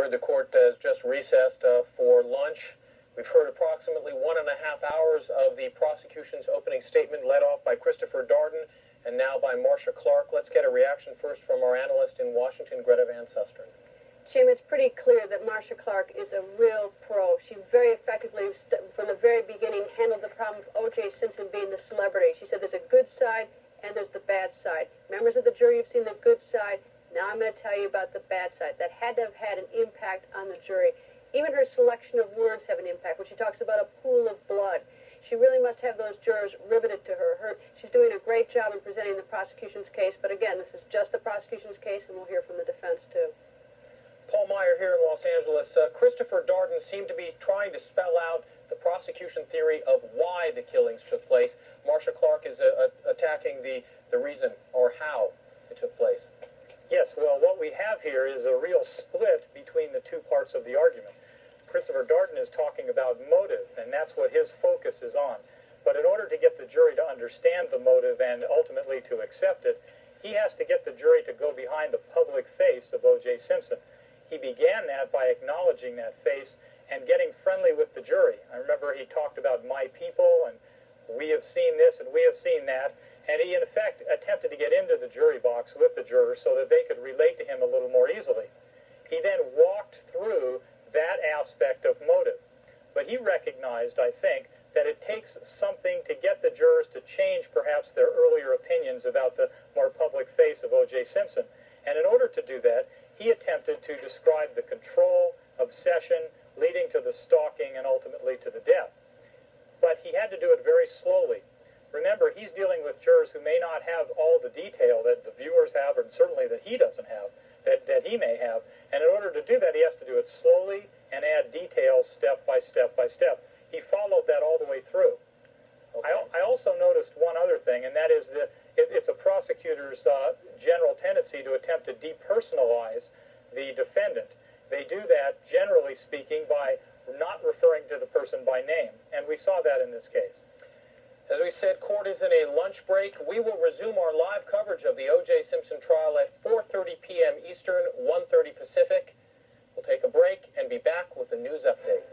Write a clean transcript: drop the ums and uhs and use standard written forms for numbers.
heard, the court has just recessed for lunch. We've heard approximately 1.5 hours of the prosecution's opening statement, led off by Christopher Darden and now by Marcia Clark. Let's get a reaction first from our analyst in Washington, Greta Van Susteren. Jim, it's pretty clear that Marcia Clark is a real pro. She very effectively, from the very beginning, handled the problem of O.J. Simpson being the celebrity. She said there's a good side and there's the bad side. Members of the jury have seen the good side. Now I'm going to tell you about the bad side. That had to have had an impact on the jury. Even her selection of words have an impact. When she talks about a pool of blood, she really must have those jurors riveted to her. She's doing a great job in presenting the prosecution's case. But again, this is just the prosecution's case, and we'll hear from the defense, too. Paul Meyer here in Los Angeles. Christopher Darden seemed to be trying to spell out the prosecution theory of why the killings took place. Marcia Clark is attacking the reason or how it took place. Yes, well, what we have here is a real split between the two parts of the argument. Christopher Darden is talking about motive, and that's what his focus is on. But in order to get the jury to understand the motive and ultimately to accept it, he has to get the jury to go behind the public face of O.J. Simpson. He began that by acknowledging that face and getting friendly with the jury. I remember he talked about my people, and we have seen this and we have seen that. And he, in effect, attempted to get into the jury box with the jurors so that they could relate to him a little more easily. He then walked through that aspect of motive. But he recognized, I think, that it takes something to get the jurors to change perhaps their earlier opinions about the more public face of O.J. Simpson. And in order to do that, he attempted to describe the control, obsession, leading to the stalking and ultimately to the death. But he had to do it very slowly. Remember, he's dealing with jurors who may not have all the detail that the viewers have, and certainly that he doesn't have, that he may have. And in order to do that, he has to do it slowly and add details step by step by step. He followed that all the way through. Okay. I also noticed one other thing, and that is that it's a prosecutor's general tendency to attempt to depersonalize the defendant. They do that, generally speaking, by not referring to the person by name. And we saw that in this case. As we said, court is in a lunch break. We will resume our live coverage of the O.J. Simpson trial at 4:30 p.m. Eastern, 1:30 Pacific. We'll take a break and be back with a news update.